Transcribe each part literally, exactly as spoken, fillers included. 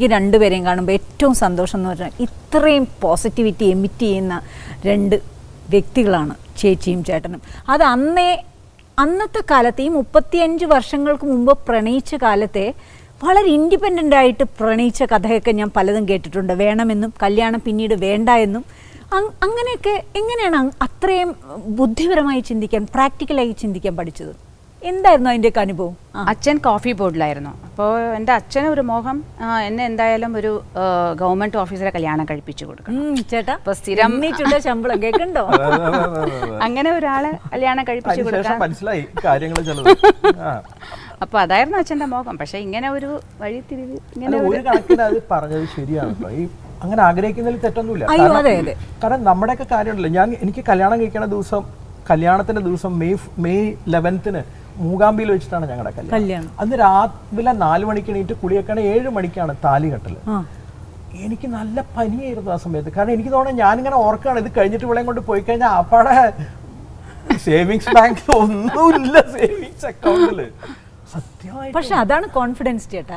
എനിക്ക് രണ്ടുപേരെയും കാണുമ്പോൾ ഏറ്റവും സന്തോഷം എന്ന് പറഞ്ഞാൽ ഇത്രയും പോസിറ്റിവിറ്റി എമിറ്റ് ചെയ്യുന്ന രണ്ട് വ്യക്തികളാണ് ചേച്ചിയും ചേട്ടനും. അത് അന്നേ അന്നത്തെ കാലത്ത് ഈ മുപ്പത്തിയഞ്ച് വർഷങ്ങൾക്ക് മുമ്പ് പ്രണയിച്ച കാലത്തെ വളരെ ഇൻഡിപെൻഡൻ്റ് ആയിട്ട് പ്രണയിച്ച കഥയൊക്കെ ഞാൻ പലതും കേട്ടിട്ടുണ്ട്. വേണമെന്നും കല്യാണം പിന്നീട് വേണ്ട എന്നും അങ്ങനെയൊക്കെ. എങ്ങനെയാണ് അത്രയും ബുദ്ധിപരമായി ചിന്തിക്കാൻ, പ്രാക്ടിക്കലായി ചിന്തിക്കാൻ പഠിച്ചത്? എന്തായിരുന്നു അതിൻ്റെയൊക്കെ അനുഭവം? അച്ഛൻ കോഫി ബോർഡിലായിരുന്നു. അപ്പോൾ എൻ്റെ അച്ഛന് ഒരു മോഹം, എന്നെ എന്തായാലും ഒരു ഗവൺമെൻറ് ഓഫീസറെ കല്യാണം കഴിപ്പിച്ചു കൊടുക്കണം. ചേട്ടാ അപ്പോൾ സ്ഥിരം ശമ്പളം കേൾക്കണ്ടോ? അങ്ങനെ ഒരാളെ കല്യാണം കഴിപ്പിച്ചു കൊടുക്കാൻ മനസ്സിലായി കാര്യങ്ങൾ. അപ്പോൾ അതായിരുന്നു അച്ഛൻ്റെ മോഹം. പക്ഷെ ഇങ്ങനെ ഒരു വഴിത്തിരിവ് ഇങ്ങനെ ഒരു കണക്കിന് അത് പറഞ്ഞത് ശരിയാണ്. ഈ അങ്ങനെ ആഗ്രഹിക്കുന്നതിൽ തെറ്റൊന്നുമില്ല. കാരണം നമ്മുടെയൊക്കെ കാര്യമുണ്ടല്ലോ. ഞാൻ എനിക്ക് കല്യാണം കഴിക്കണ ദിവസം, കല്യാണത്തിന്റെ ദിവസം മെയ് മെയ് ലെവൻത്തിന് മൂകാംബിയിൽ വെച്ചിട്ടാണ് ഞങ്ങളുടെ കല്യാണം. അന്ന് രാവിലെ നാല് മണിക്ക് എണീറ്റ് കുളിയൊക്കെയാണ്, ഏഴ് മണിക്കാണ് താലി കെട്ടല്. എനിക്ക് നല്ല പനിയായിരുന്നു ആ സമയത്ത്. കാരണം എനിക്ക് തോന്നുന്നു ഞാനിങ്ങനെ ഓർക്കാണ്, ഇത് കഴിഞ്ഞിട്ട് ഇവിടെ കൊണ്ട് പോയി കഴിഞ്ഞാൽ അപ്പാടെ സേവിങ്സ് ബാങ്ക് ഒന്നുമില്ല, സേവിങ്സ് അക്കൗണ്ടില്. പക്ഷെ അതാണ് കോൺഫിഡൻസ് ചേട്ടാ.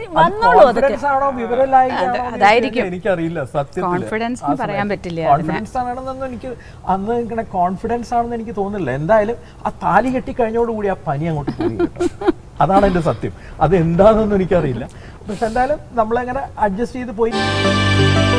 എനിക്കറിയില്ല സത്യത്തിൽ കോൺഫിഡൻസ് പറയാൻ പറ്റില്ല. കോൺഫിഡൻസ് ആണെന്നൊന്നും എനിക്ക് അന്ന് ഇങ്ങനെ കോൺഫിഡൻസ് ആണെന്ന് എനിക്ക് തോന്നുന്നില്ല. എന്തായാലും ആ താലി കെട്ടി കഴിഞ്ഞോടുകൂടി ആ പനി അങ്ങോട്ട് പോയി. അതാണ് എന്റെ സത്യം. അത് എന്താണെന്നൊന്നും എനിക്കറിയില്ല. പക്ഷെ എന്തായാലും നമ്മളെങ്ങനെ അഡ്ജസ്റ്റ് ചെയ്ത് പോയി.